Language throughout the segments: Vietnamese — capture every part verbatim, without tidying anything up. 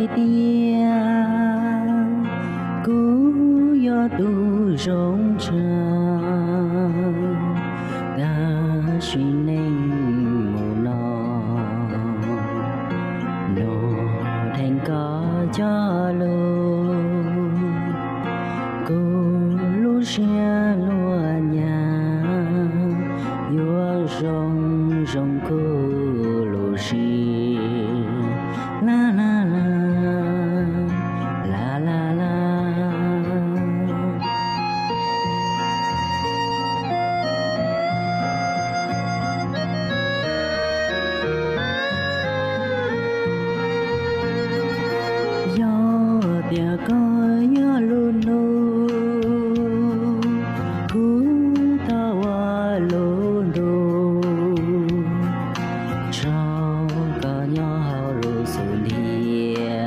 tia cú yo tu rong trăng ta suy nên mù nọ nọ thành có cho lô cô lu xe lúa nhà yo rong rong cô lu xì la la la la la la yo tia có yo lu nu cú ta wa lu nu trong cả nhỏ hao lu su lia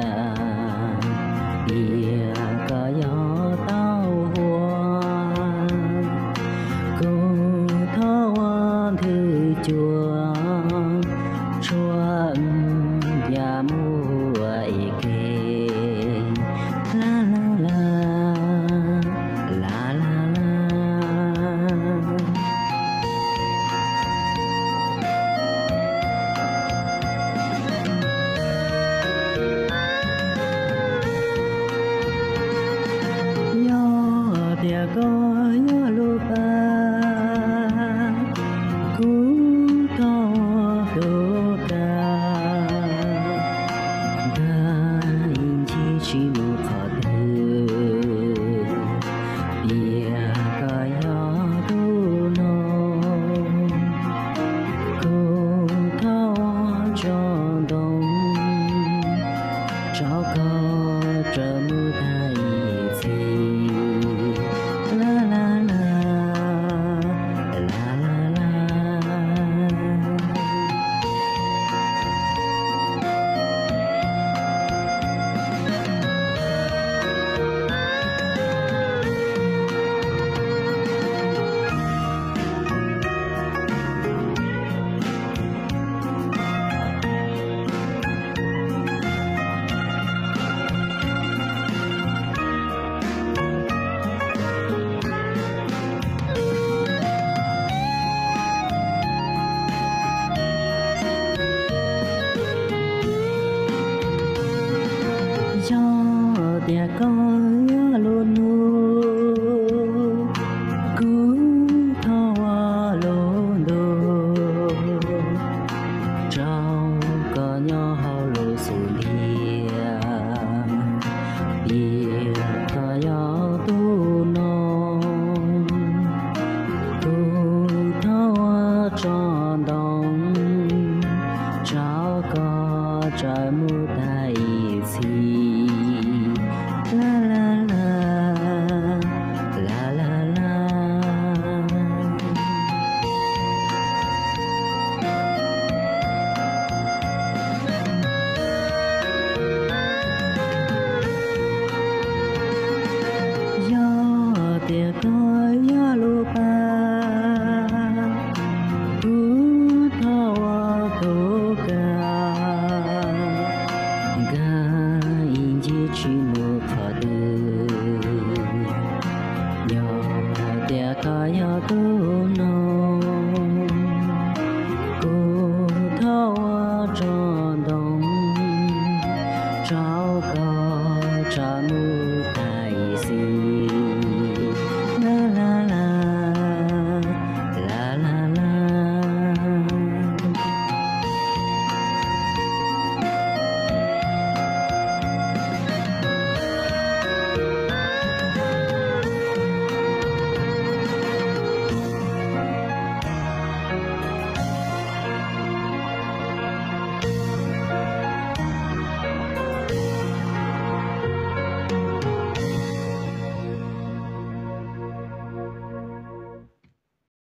lia cả nhỏ tao hoa cô thao hoa thư chùa chùa nhà mua kê la la la la la la yo tia có yo lu ba cú to do ca da in chi chi mu kha thư bia ca yo tu no cô thao cho đông cho có trở mu thay chi la la la la la la yo tia có